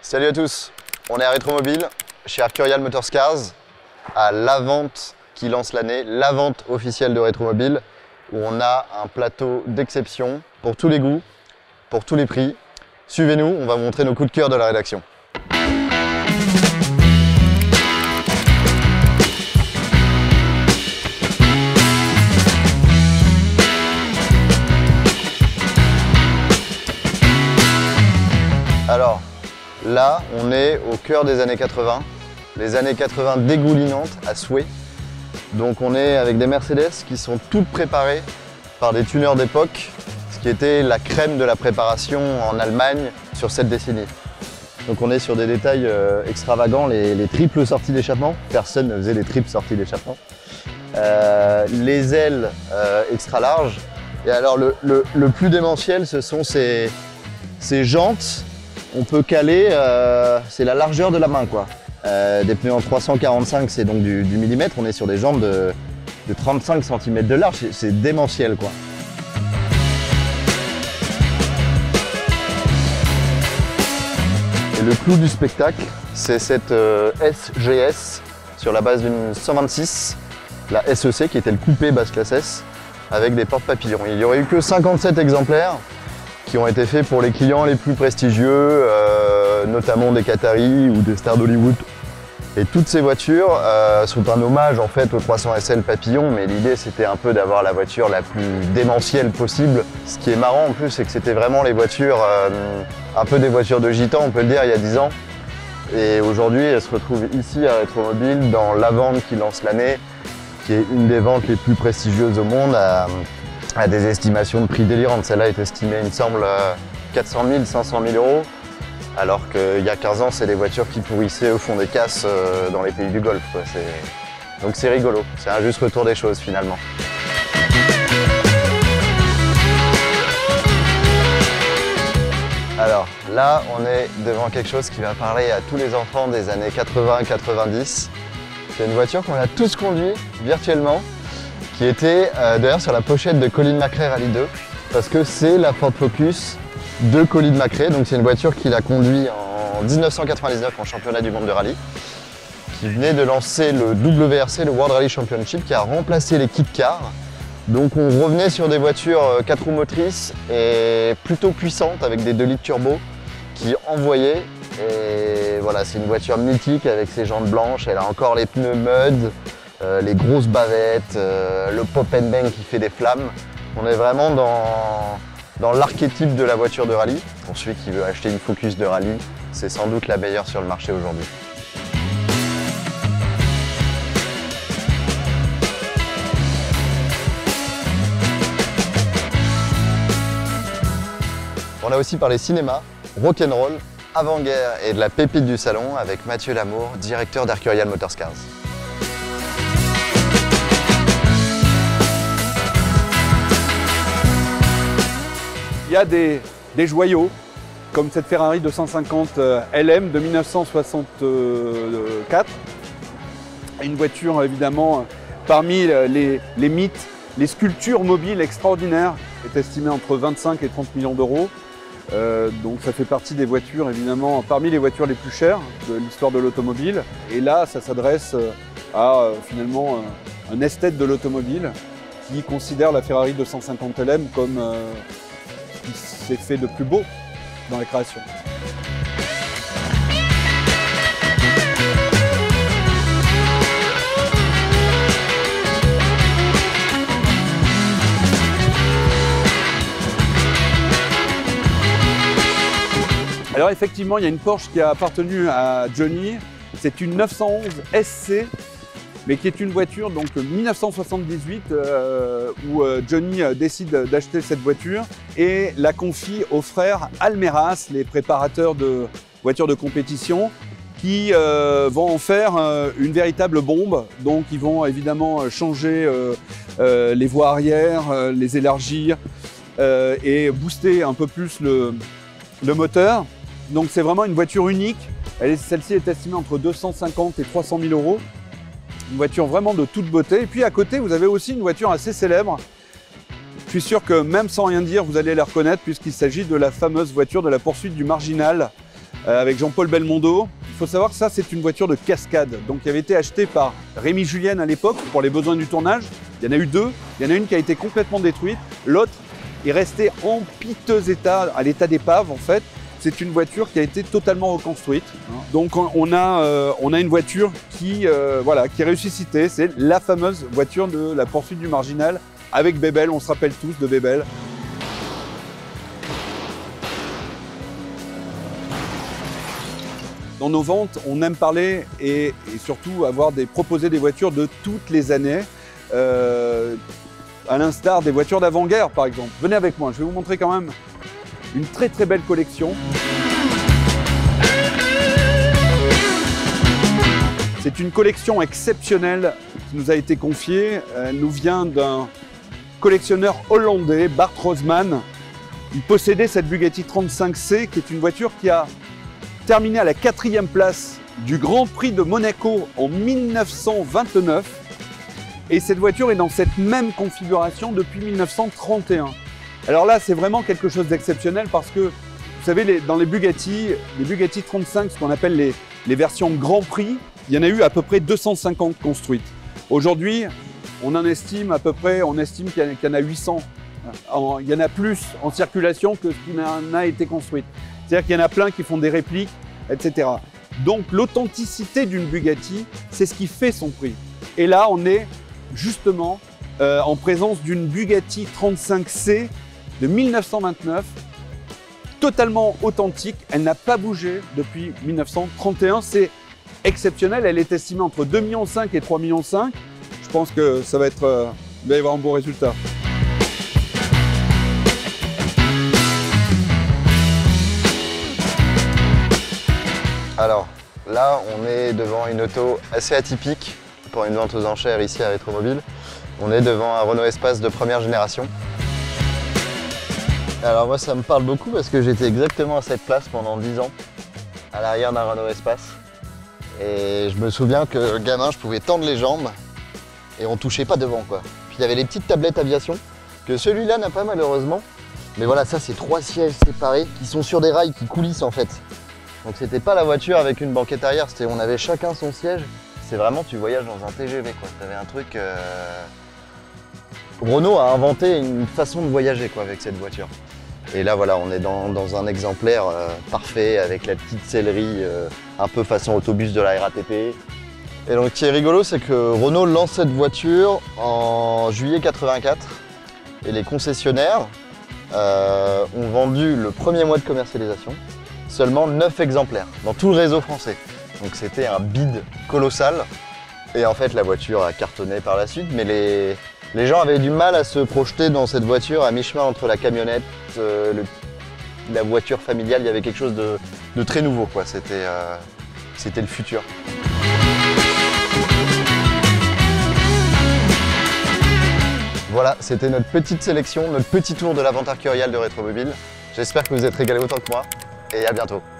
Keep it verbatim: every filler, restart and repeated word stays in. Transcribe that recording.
Salut à tous, on est à Rétromobile, chez Arcurial Motorscars, à la vente qui lance l'année, la vente officielle de Rétromobile, où on a un plateau d'exception pour tous les goûts, pour tous les prix. Suivez-nous, on va vous montrer nos coups de cœur de la rédaction. Alors, là, on est au cœur des années quatre-vingts, les années quatre-vingts dégoulinantes à souhait. Donc on est avec des Mercedes qui sont toutes préparées par des tuneurs d'époque, ce qui était la crème de la préparation en Allemagne sur cette décennie. Donc on est sur des détails euh, extravagants, les, les triples sorties d'échappement, personne ne faisait des triples sorties d'échappement. Euh, les ailes euh, extra larges, et alors le, le, le plus démentiel, ce sont ces, ces jantes. On peut caler, euh, c'est la largeur de la main quoi. Euh, des pneus en trois cent quarante-cinq, c'est donc du, du millimètre, on est sur des jambes de, de trente-cinq centimètres de large, c'est démentiel quoi. Et le clou du spectacle, c'est cette euh, S G S sur la base d'une cent vingt-six, la S E C qui était le coupé basse classe S, avec des portes papillons. Il n'y aurait eu que cinquante-sept exemplaires qui ont été faits pour les clients les plus prestigieux, euh, notamment des Qataris ou des stars d'Hollywood. Et toutes ces voitures euh, sont un hommage en fait au trois cents S L Papillon, mais l'idée c'était un peu d'avoir la voiture la plus démentielle possible. Ce qui est marrant en plus, c'est que c'était vraiment les voitures, euh, un peu des voitures de gitans, on peut le dire, il y a dix ans. Et aujourd'hui, elles se retrouvent ici à Rétromobile, dans la vente qui lance l'année, qui est une des ventes les plus prestigieuses au monde, à, à des estimations de prix délirantes. Celle-là est estimée, il me semble, quatre cent mille, cinq cent mille euros. Alors qu'il y a quinze ans, c'est des voitures qui pourrissaient au fond des casses euh, dans les pays du Golfe. Quoi. Donc c'est rigolo, c'est un juste retour des choses finalement. Alors là, on est devant quelque chose qui va parler à tous les enfants des années quatre-vingts quatre-vingt-dix. C'est une voiture qu'on a tous conduit virtuellement, qui était euh, d'ailleurs sur la pochette de Colin McRae Rally deux, parce que c'est la Ford Focus de Colin McRae, donc c'est une voiture qu'il a conduit en mille neuf cent quatre-vingt-dix-neuf en championnat du monde de rallye, qui venait de lancer le W R C, le World Rally Championship, qui a remplacé les kit cars. Donc on revenait sur des voitures quatre roues motrices et plutôt puissantes avec des deux litres turbo qui envoyaient. Et voilà, c'est une voiture mythique avec ses jantes blanches, elle a encore les pneus mud, euh, les grosses bavettes, euh, le pop and bang qui fait des flammes. On est vraiment dans Dans l'archétype de la voiture de rallye. Pour celui qui veut acheter une Focus de rallye, c'est sans doute la meilleure sur le marché aujourd'hui. On a aussi parlé cinéma, rock'n'roll, avant-guerre et de la pépite du salon avec Mathieu Lamour, directeur d'Arcurial Motorscars. Il y a des, des joyaux, comme cette Ferrari deux cent cinquante L M de mille neuf cent soixante-quatre. Une voiture évidemment parmi les, les mythes, les sculptures mobiles extraordinaires, est estimée entre vingt-cinq et trente millions d'euros. Euh, donc ça fait partie des voitures évidemment parmi les voitures les plus chères de l'histoire de l'automobile. Et là, ça s'adresse à euh, finalement un esthète de l'automobile qui considère la Ferrari deux cent cinquante L M comme euh, c'est fait de plus beau dans la création. Alors effectivement, il y a une Porsche qui a appartenu à Johnny, c'est une neuf cent onze S C, mais qui est une voiture donc mille neuf cent soixante-dix-huit euh, où euh, Johnny euh, décide d'acheter cette voiture et la confie aux frères Almeras, les préparateurs de voitures de compétition, qui euh, vont en faire euh, une véritable bombe. Donc ils vont évidemment changer euh, euh, les voies arrière, euh, les élargir euh, et booster un peu plus le, le moteur. Donc c'est vraiment une voiture unique. Celle-ci est estimée entre deux cent cinquante et trois cent mille euros. Une voiture vraiment de toute beauté. Et puis à côté, vous avez aussi une voiture assez célèbre. Je suis sûr que même sans rien dire, vous allez la reconnaître puisqu'il s'agit de la fameuse voiture de la poursuite du Marginal euh, avec Jean-Paul Belmondo. Il faut savoir que ça, c'est une voiture de cascade, donc qui avait été achetée par Rémi Julienne à l'époque pour les besoins du tournage. Il y en a eu deux. Il y en a une qui a été complètement détruite, l'autre est restée en piteux état, à l'état d'épave en fait. C'est une voiture qui a été totalement reconstruite. Donc on a, euh, on a une voiture qui, euh, voilà, qui est ressuscitée. C'est la fameuse voiture de la poursuite du marginal avec Bébel. On se rappelle tous de Bébel. Dans nos ventes, on aime parler et, et surtout avoir des, proposer des voitures de toutes les années. Euh, à l'instar des voitures d'avant-guerre par exemple. Venez avec moi, je vais vous montrer quand même une très très belle collection. C'est une collection exceptionnelle qui nous a été confiée. Elle nous vient d'un collectionneur hollandais, Bart Rosman. Il possédait cette Bugatti trente-cinq C qui est une voiture qui a terminé à la quatrième place du Grand Prix de Monaco en mille neuf cent vingt-neuf. Et cette voiture est dans cette même configuration depuis mille neuf cent trente et un. Alors là, c'est vraiment quelque chose d'exceptionnel parce que, vous savez, les, dans les Bugatti, les Bugatti trente-cinq, ce qu'on appelle les, les versions Grand Prix, il y en a eu à peu près deux cent cinquante construites. Aujourd'hui, on en estime à peu près, on estime qu'il y, y en a huit cents. En, il y en a plus en circulation que ce qui en a été construite. C'est-à-dire qu'il y en a plein qui font des répliques, et cetera. Donc l'authenticité d'une Bugatti, c'est ce qui fait son prix. Et là, on est justement euh, en présence d'une Bugatti trente-cinq C de mille neuf cent vingt-neuf, totalement authentique. Elle n'a pas bougé depuis mille neuf cent trente et un. C'est exceptionnel. Elle est estimée entre deux virgule cinq millions et trois virgule cinq millions. Je pense que ça va être, euh, il va y avoir un bon résultat. Alors là, on est devant une auto assez atypique pour une vente aux enchères ici à Rétromobile. On est devant un Renault Espace de première génération. Alors moi, ça me parle beaucoup parce que j'étais exactement à cette place pendant dix ans, à l'arrière d'un Renault Espace. Et je me souviens que gamin, je pouvais tendre les jambes et on touchait pas devant, quoi. Puis il y avait les petites tablettes aviation que celui-là n'a pas malheureusement. Mais voilà, ça c'est trois sièges séparés qui sont sur des rails qui coulissent en fait. Donc c'était pas la voiture avec une banquette arrière, c'était on avait chacun son siège. C'est vraiment, tu voyages dans un T G V, quoi. T'avais un truc... Euh... Renault a inventé une façon de voyager, quoi, avec cette voiture. Et là, voilà, on est dans, dans un exemplaire euh, parfait, avec la petite sellerie, euh, un peu façon autobus de la R A T P. Et donc, ce qui est rigolo, c'est que Renault lance cette voiture en juillet quatre-vingt-quatre. Et les concessionnaires euh, ont vendu le premier mois de commercialisation seulement neuf exemplaires dans tout le réseau français. Donc c'était un bid colossal. Et en fait, la voiture a cartonné par la suite, mais les, les gens avaient du mal à se projeter dans cette voiture à mi-chemin entre la camionnette, euh, le, la voiture familiale. Il y avait quelque chose de, de très nouveau, quoi. C'était euh, c'était le futur. Voilà, c'était notre petite sélection, notre petit tour de l'aventure curiale de Rétromobile. J'espère que vous êtes régalés autant que moi et à bientôt.